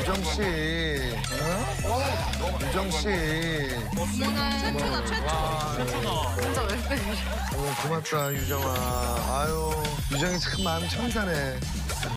유정 씨. 유정 씨. 최초다, 최초. 진짜 웬일이야. 고맙다, 유정아. 아유, 유정이 참 마음이 천사네.